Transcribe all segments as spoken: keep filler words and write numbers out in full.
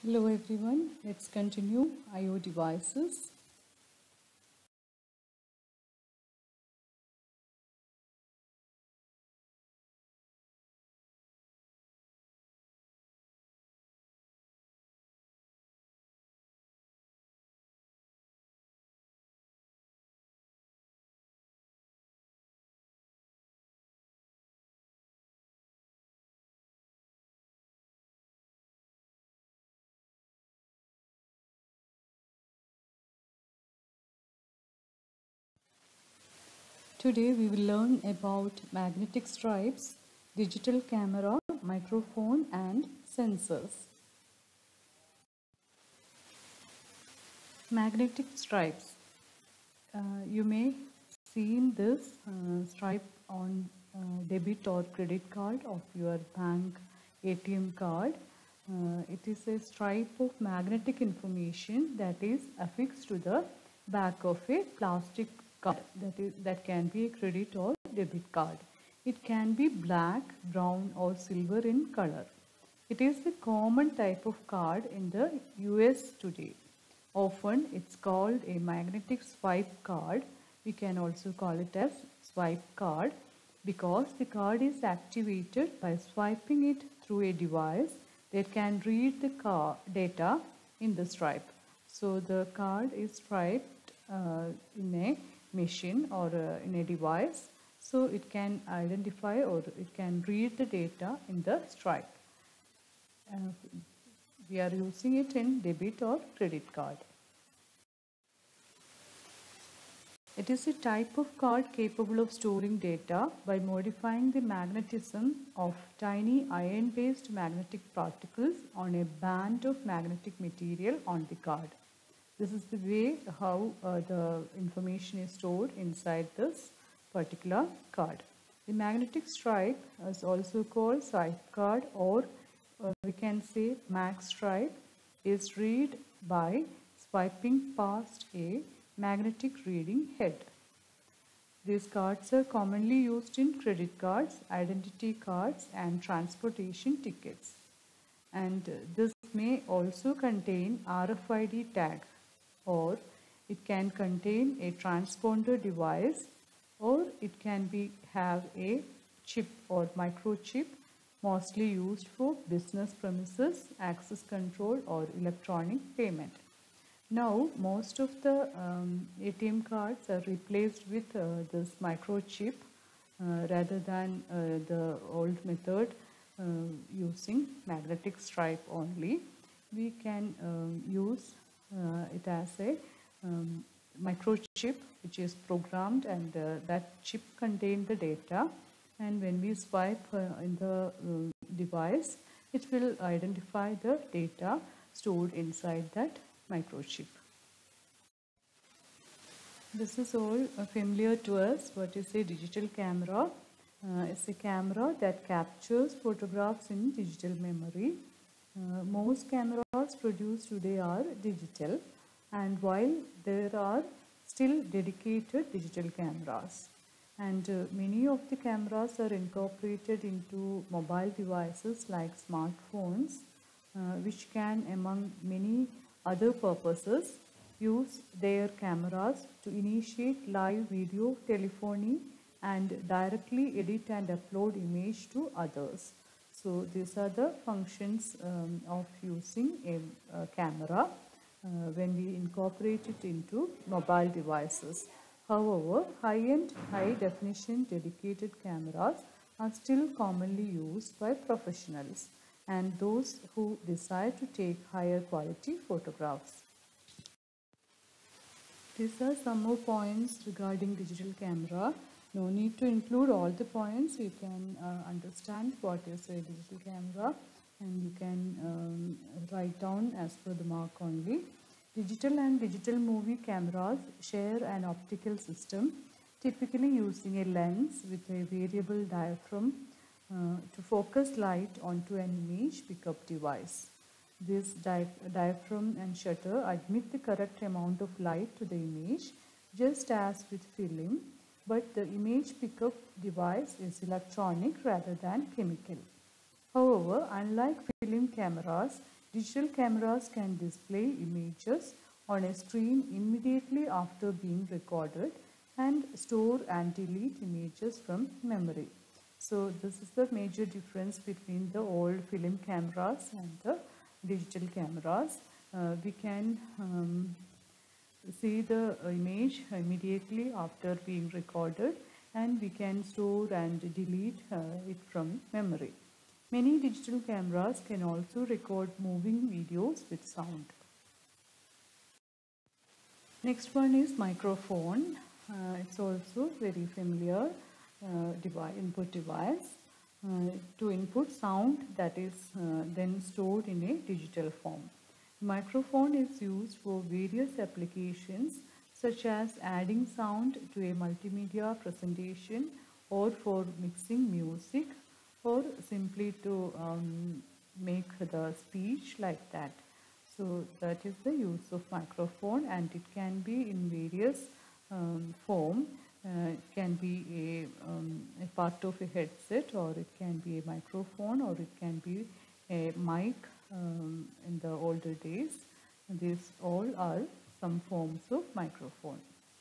Hello everyone, let's continue I O devices. Today we will learn about magnetic stripes, digital camera, microphone and sensors. Magnetic stripes. Uh, you may seen this uh, stripe on uh, debit or credit card of your bank A T M card. Uh, it is a stripe of magnetic information that is affixed to the back of a plastic card that is that can be a credit or debit card. It can be black, brown or silver in color. It is the common type of card in the U S today. Often it's called a magnetic swipe card. We can also call it as swipe card because the card is activated by swiping it through a device that can read the car data in the stripe. So the card is swiped uh, in a machine or uh, in a device, so it can identify or it can read the data in the stripe. Uh, we are using it in debit or credit card. It is a type of card capable of storing data by modifying the magnetism of tiny iron-based magnetic particles on a band of magnetic material on the card. This is the way how uh, the information is stored inside this particular card. The magnetic stripe is also called swipe card, or uh, we can say mag stripe, is read by swiping past a magnetic reading head. These cards are commonly used in credit cards, identity cards and transportation tickets. And this may also contain R F I D tag, or it can contain a transponder device, or it can be have a chip or microchip, mostly used for business premises, access control or electronic payment. Now most of the um, A T M cards are replaced with uh, this microchip uh, rather than uh, the old method uh, using magnetic stripe only. We can um, use uh, it as a um, microchip which is programmed, and uh, that chip contains the data, and when we swipe uh, in the uh, device, it will identify the data stored inside that microchip. This is all uh, familiar to us. What is a digital camera? Uh, it's a camera that captures photographs in digital memory. Uh, most cameras produced today are digital, and while there are still dedicated digital cameras, and uh, many of the cameras are incorporated into mobile devices like smartphones, uh, which can, among many other purposes, use their cameras to initiate live video telephony and directly edit and upload image to others. So these are the functions um, of using a, a camera uh, when we incorporate it into mobile devices. However, high-end, high-definition dedicated cameras are still commonly used by professionals and those who desire to take higher quality photographs. These are some more points regarding digital camera. No need to include all the points. You can uh, understand what is a digital camera, and you can um, write down as per the mark only. Digital and digital movie cameras share an optical system, typically using a lens with a variable diaphragm uh, to focus light onto an image pickup device. This di diaphragm and shutter admit the correct amount of light to the image, just as with film, but the image pickup device is electronic rather than chemical. However, unlike film cameras, Digital cameras can display images on a screen immediately after being recorded and store and delete images from memory. So this is the major difference between the old film cameras and the digital cameras. Uh, we can um, see the image immediately after being recorded, and we can store and delete uh, it from memory. Many digital cameras can also record moving videos with sound. Next one is microphone. Uh, it's also very familiar uh, device, input device uh, to input sound that is uh, then stored in a digital form. Microphone is used for various applications such as adding sound to a multimedia presentation, or for mixing music, or simply to um, make the speech like that. So that is the use of microphone, and it can be in various um, form. Uh, it can be a, um, a part of a headset, or it can be a microphone, or it can be a mic um, in the older days. These all are some forms of microphone.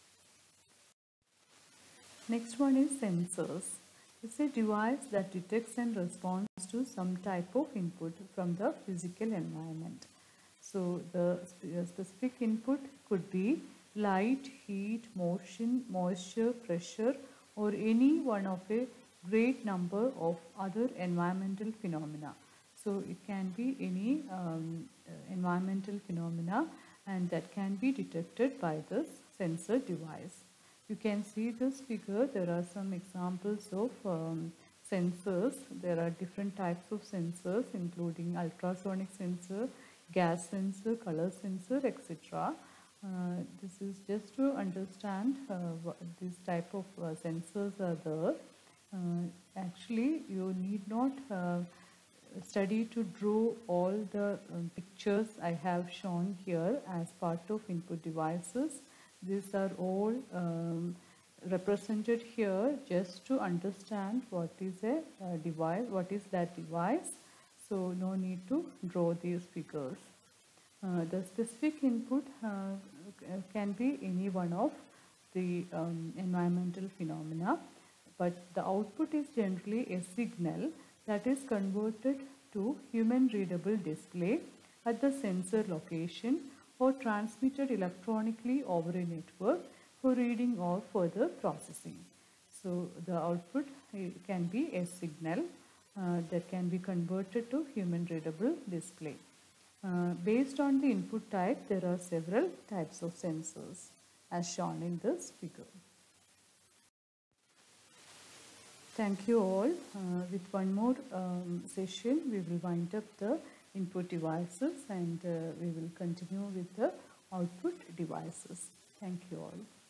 Next one is sensors. It's a device that detects and responds to some type of input from the physical environment. So the specific input could be light, heat, motion, moisture, pressure, or any one of a great number of other environmental phenomena. So it can be any um, environmental phenomena, and that can be detected by this sensor device. You can see this figure. There are some examples of um, sensors. There are different types of sensors, including ultrasonic sensor, gas sensor, color sensor, et cetera. Uh, this is just to understand uh, what this type of uh, sensors are there. Uh, actually, you need not uh, study to draw all the um, pictures I have shown here as part of input devices. These are all um, represented here just to understand what is a uh, device, what is that device. So no need to draw these figures. Uh, the specific input uh, can be any one of the um, environmental phenomena, but the output is generally a signal that is converted to human readable display at the sensor location, or transmitted electronically over a network for reading or further processing. So the output can be a signal uh, that can be converted to human readable display. Uh, based on the input type, there are several types of sensors as shown in this figure. Thank you all. Uh, with one more um, session, we will wind up the input devices, and uh, we will continue with the output devices. Thank you all.